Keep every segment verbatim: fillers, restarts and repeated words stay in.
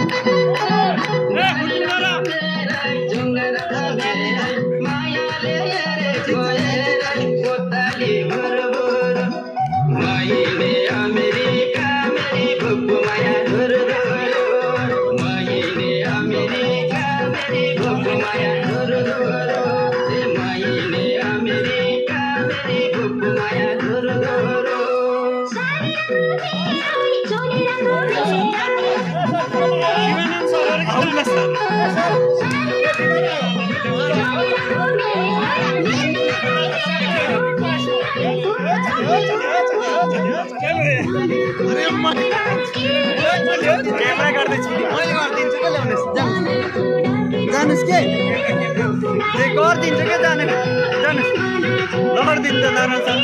camera गर्दैछु मैले गरिदिन्छु के ल्याउनुस् जानुस् के गरिदिन्छु के जानु जानुस् गरिदिन्छ नारायण सर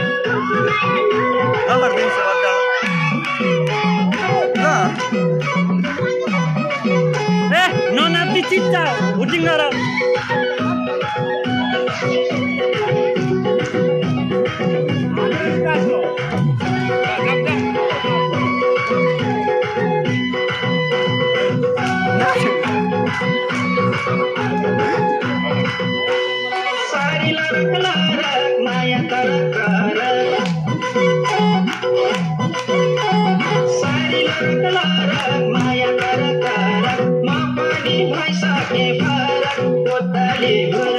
गरिदिन्छु ए ननाप्ती चिच्चा हुटिङ गर माया कर कर सारी माया कर कर म पनि भइसके फरक पोतली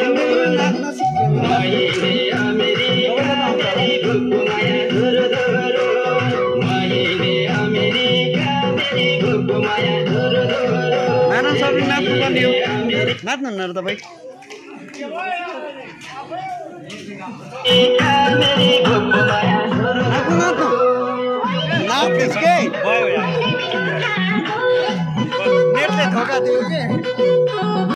मैले अमेरिका मेरी भुकु माया धुर धुर मैले अमेरिका मेरी भुकु माया धुर धुर नारायण सर नाच्नु पर्ने हो नाच्नु न तपाईँ मेरी भुकु माया धुर नाच्नु नाच्नु के भयो यार नेटले धोका दियो के